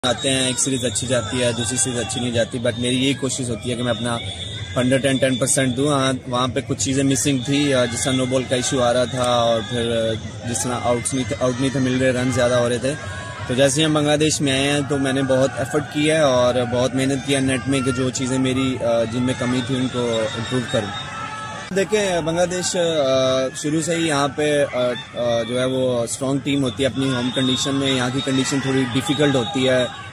आते हैं, एक सीरीज अच्छी जाती है, दूसरी सीरीज अच्छी नहीं जाती, बट मेरी यही कोशिश होती है कि मैं अपना 110% दूँ। वहाँ पे कुछ चीज़ें मिसिंग थी, जिस तरह नो बॉल का इशू आ रहा था और फिर जिस तरह आउट नहीं थे मिल रहे, रन ज़्यादा हो रहे थे। तो जैसे ही हम बांग्लादेश में आए हैं तो मैंने बहुत एफर्ट किया है और बहुत मेहनत किया नेट में कि जो चीज़ें मेरी जिनमें कमी थी उनको इम्प्रूव करूँ। देखिए, बांग्लादेश शुरू से ही यहाँ पे जो है वो स्ट्रॉन्ग टीम होती है अपनी होम कंडीशन में। यहाँ की कंडीशन थोड़ी डिफ़िकल्ट होती है